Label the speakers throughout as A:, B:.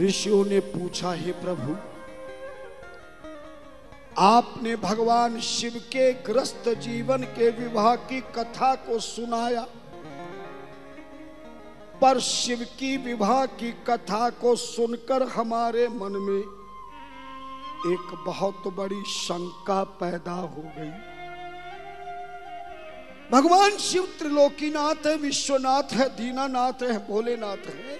A: ऋषियों ने पूछा, हे प्रभु, आपने भगवान शिव के ग्रस्त जीवन के विवाह की कथा को सुनाया, पर शिव की विवाह की कथा को सुनकर हमारे मन में एक बहुत बड़ी शंका पैदा हो गई। भगवान शिव त्रिलोकीनाथ है, विश्वनाथ है, दीनानाथ है, भोलेनाथ है,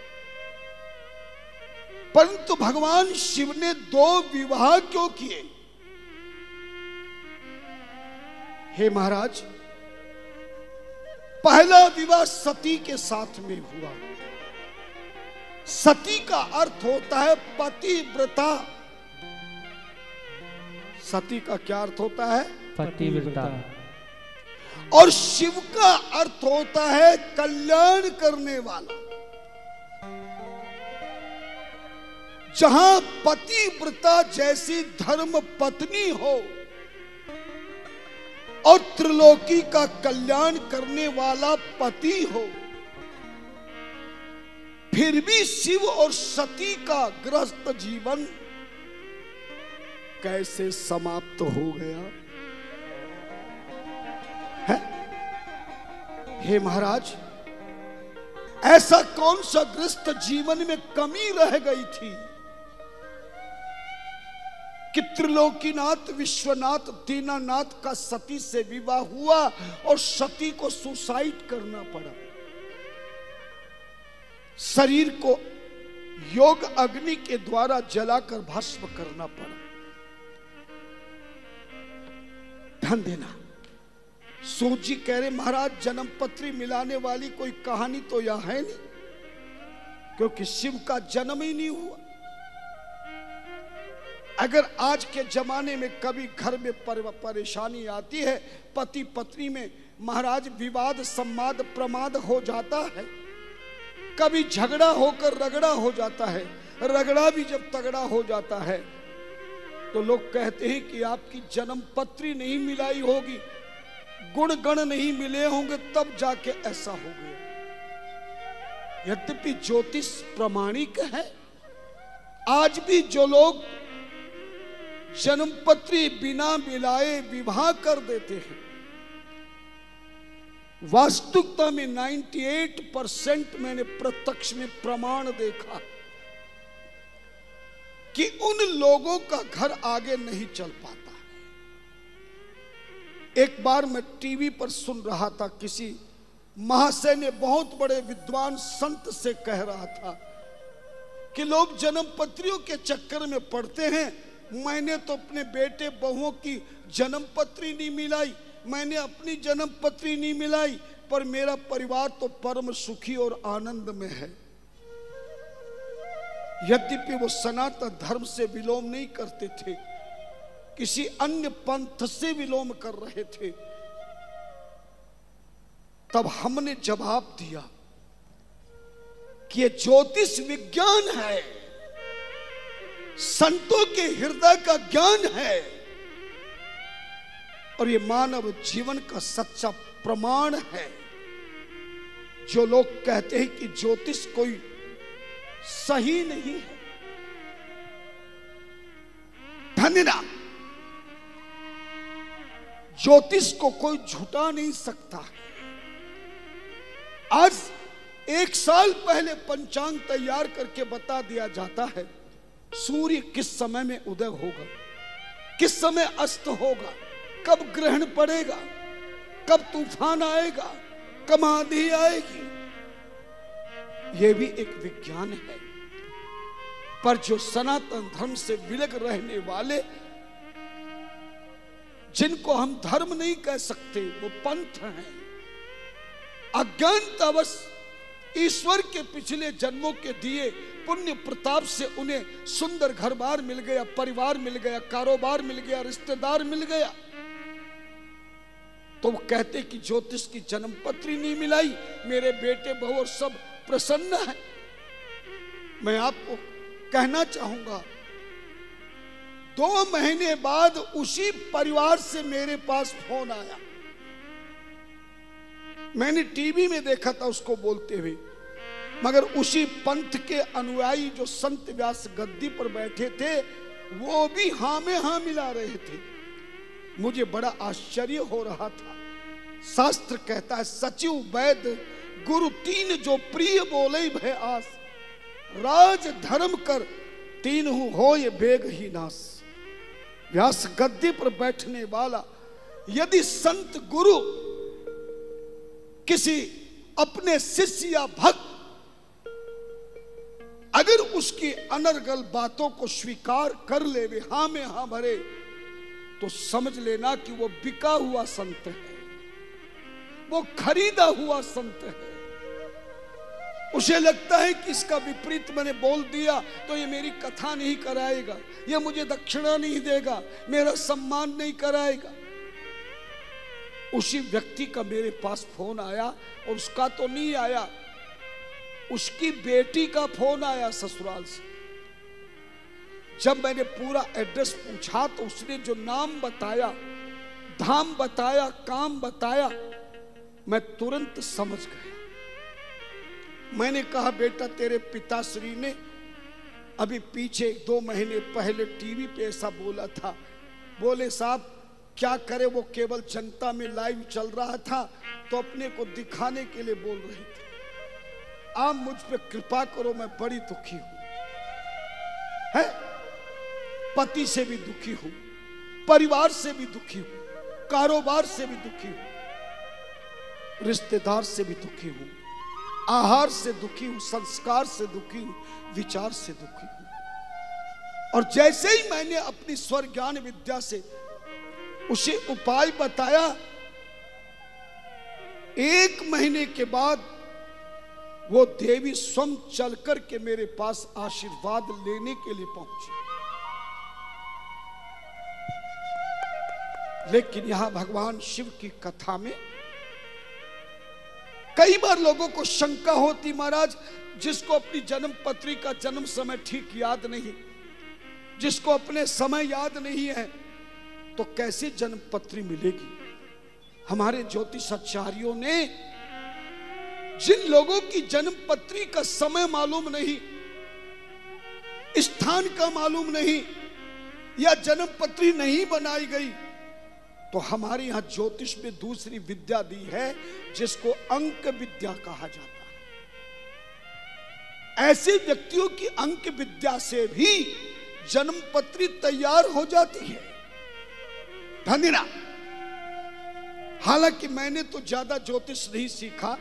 A: परंतु भगवान शिव ने 2 विवाह क्यों किए? हे महाराज, पहला विवाह सती के साथ में हुआ। सती का अर्थ होता है पतिव्रता। सती का क्या अर्थ होता है?
B: पतिव्रता।
A: और शिव का अर्थ होता है कल्याण करने वाला। जहां पतिव्रता जैसी धर्म पत्नी हो और त्रिलोकी का कल्याण करने वाला पति हो, फिर भी शिव और सती का गृहस्थ जीवन कैसे समाप्त हो गया है? हे महाराज, ऐसा कौन सा गृहस्थ जीवन में कमी रह गई थी कि त्रिलोकीनाथ, विश्वनाथ, दीनानाथ का सती से विवाह हुआ और सती को सुसाइड करना पड़ा? शरीर को योग अग्नि के द्वारा जलाकर भस्म करना पड़ा। ध्यान देना, सूत जी कह रहे, महाराज जन्म पत्री मिलाने वाली कोई कहानी तो यह है नहीं, क्योंकि शिव का जन्म ही नहीं हुआ। अगर आज के जमाने में कभी घर में परेशानी आती है, पति पत्नी में महाराज विवाद, सम्वाद, प्रमाद हो जाता है, कभी झगड़ा होकर रगड़ा हो जाता है, रगड़ा भी जब तगड़ा हो जाता है तो लोग कहते हैं कि आपकी जन्म पत्री नहीं मिलाई होगी, गुण गण नहीं मिले होंगे, तब जाके ऐसा हो गया। यद्यपि ज्योतिष प्रमाणिक है, आज भी जो लोग जन्म पत्री बिना मिलाए विवाह कर देते हैं, वास्तविकता में 98% मैंने प्रत्यक्ष में प्रमाण देखा कि उन लोगों का घर आगे नहीं चल पाता। एक बार मैं टीवी पर सुन रहा था, किसी महाशय ने बहुत बड़े विद्वान संत से कह रहा था कि लोग जन्म पत्रियों के चक्कर में पड़ते हैं। मैंने तो अपने बेटे बहुओं की जन्म पत्री नहीं मिलाई, मैंने अपनी जन्म पत्री नहीं मिलाई, पर मेरा परिवार तो परम सुखी और आनंद में है। यद्यपि वो सनातन धर्म से विलोम नहीं करते थे, किसी अन्य पंथ से विलोम कर रहे थे। तब हमने जवाब दिया कि ये ज्योतिष विज्ञान है, संतों के हृदय का ज्ञान है, और ये मानव जीवन का सच्चा प्रमाण है। जो लोग कहते हैं कि ज्योतिष कोई सही नहीं है, धन्यवाद, ज्योतिष को कोई झुटा नहीं सकता। आज 1 साल पहले पंचांग तैयार करके बता दिया जाता है सूर्य किस समय में उदय होगा, किस समय अस्त होगा, कब ग्रहण पड़ेगा, कब तूफान आएगा, कब आंधी आएगी। यह भी एक विज्ञान है। पर जो सनातन धर्म से विलग रहने वाले, जिनको हम धर्म नहीं कह सकते, वो पंथ हैं, अज्ञानतावश ईश्वर के पिछले जन्मों के दिए पुण्य प्रताप से उन्हें सुंदर घर बार मिल गया, परिवार मिल गया, कारोबार मिल गया, रिश्तेदार मिल गया, तो वो कहते कि ज्योतिष की जन्म पत्री नहीं मिलाई, मेरे बेटे बहू और सब प्रसन्न है। मैं आपको कहना चाहूंगा, 2 महीने बाद उसी परिवार से मेरे पास फोन आया। मैंने टीवी में देखा था उसको बोलते हुए मगर उसी पंथ के अनुयायी जो संत व्यास गद्दी पर बैठे थे वो भी हाँ में हाँ मिला रहे थे। मुझे बड़ा आश्चर्य हो रहा था। शास्त्र कहता है सचिव वैद्य गुरु तीन जो प्रिय बोले भय आस, राज धर्म कर तीनहु हो ये बेग ही नास। व्यास गद्दी पर बैठने वाला यदि संत गुरु किसी अपने शिष्य या भक्त अगर उसकी अनर्गल बातों को स्वीकार कर ले, वे हाँ में हाँ भरे, तो समझ लेना कि वो बिका हुआ संत है, वो खरीदा हुआ संत है। उसे लगता है कि इसका विपरीत मैंने बोल दिया तो ये मेरी कथा नहीं कराएगा, ये मुझे दक्षिणा नहीं देगा, मेरा सम्मान नहीं कराएगा। उसी व्यक्ति का मेरे पास फोन आया और उसका तो नहीं आया, उसकी बेटी का फोन आया ससुराल से। जब मैंने पूरा एड्रेस पूछा तो उसने जो नाम बताया, धाम बताया, काम बताया, मैं तुरंत समझ गया। मैंने कहा बेटा तेरे पिताश्री ने अभी पीछे 2 महीने पहले टीवी पे ऐसा बोला था। बोले साहब क्या करे, वो केवल जनता में लाइव चल रहा था तो अपने को दिखाने के लिए बोल रहे थे। आप मुझ पे कृपा करो, मैं बड़ी दुखी हूं, है पति से भी दुखी हूं, परिवार से भी दुखी हूं, कारोबार से भी दुखी हूं, रिश्तेदार से भी दुखी हूं, आहार से दुखी हूं, संस्कार से दुखी हूं, विचार से दुखी हूं। और जैसे ही मैंने अपनी स्वर ज्ञान विद्या से उसे उपाय बताया, 1 महीने के बाद वो देवी स्वयं चल कर के मेरे पास आशीर्वाद लेने के लिए पहुंची। लेकिन यहां भगवान शिव की कथा में कई बार लोगों को शंका होती, महाराज जिसको अपनी जन्म पत्री का जन्म समय ठीक याद नहीं, जिसको अपने समय याद नहीं है, तो कैसे जन्म पत्री मिलेगी। हमारे ज्योतिषाचार्यों ने जिन लोगों की जन्म पत्री का समय मालूम नहीं, स्थान का मालूम नहीं, या जन्म पत्री नहीं बनाई गई, तो हमारे यहां ज्योतिष में दूसरी विद्या दी है जिसको अंक विद्या कहा जाता है। ऐसे व्यक्तियों की अंक विद्या से भी जन्म पत्री तैयार हो जाती है। धन्यना हालांकि मैंने तो ज्यादा ज्योतिष नहीं सीखा,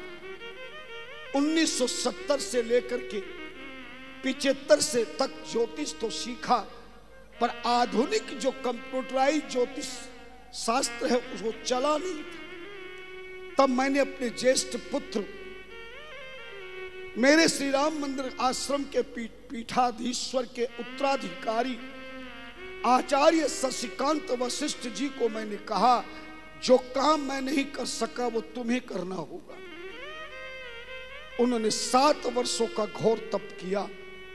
A: 1970 से लेकर के 75 से तक ज्योतिष तो सीखा, पर आधुनिक जो कंप्यूटराइज ज्योतिष शास्त्र है उसको चला नहीं था। तब मैंने अपने ज्येष्ठ पुत्र, मेरे श्री राम मंदिर आश्रम के पीठाधीश्वर के उत्तराधिकारी आचार्य शशिकांत वशिष्ठ जी को मैंने कहा, जो काम मैं नहीं कर सका वो तुम्हें करना होगा। उन्होंने 7 वर्षों का घोर तप किया।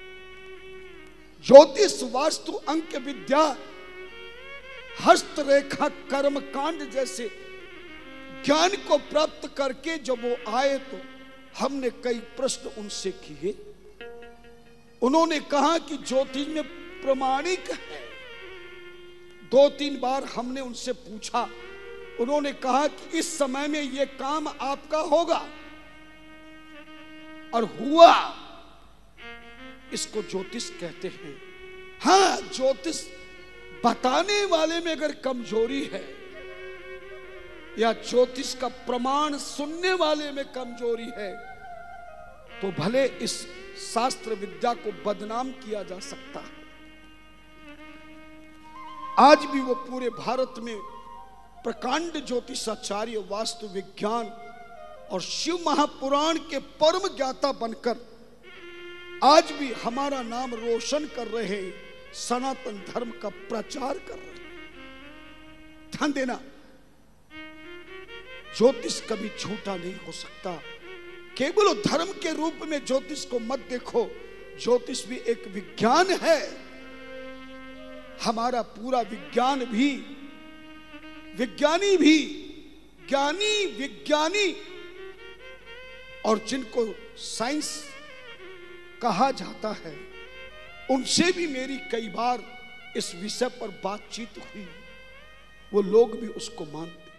A: ज्योतिष, वास्तु, अंक विद्या, हस्तरेखा, कर्म कांड जैसे ज्ञान को प्राप्त करके जब वो आए तो हमने कई प्रश्न उनसे किए। उन्होंने कहा कि ज्योतिष में प्रमाणिक है। 2-3 बार हमने उनसे पूछा, उन्होंने कहा कि इस समय में यह काम आपका होगा, और हुआ। इसको ज्योतिष कहते हैं। हाँ, ज्योतिष बताने वाले में अगर कमजोरी है या ज्योतिष का प्रमाण सुनने वाले में कमजोरी है, तो भले इस शास्त्र विद्या को बदनाम किया जा सकता है। आज भी वो पूरे भारत में प्रकांड ज्योतिषाचार्य, वास्तु विज्ञान और शिव महापुराण के परम ज्ञाता बनकर आज भी हमारा नाम रोशन कर रहे, सनातन धर्म का प्रचार कर रहे। ध्यान देना, ज्योतिष कभी झूठा नहीं हो सकता। केवल धर्म के रूप में ज्योतिष को मत देखो, ज्योतिष भी एक विज्ञान है। हमारा पूरा विज्ञान भी, विज्ञानी भी, ज्ञानी, विज्ञानी और जिनको साइंस कहा जाता है, उनसे भी मेरी कई बार इस विषय पर बातचीत हुई, वो लोग भी उसको मानते।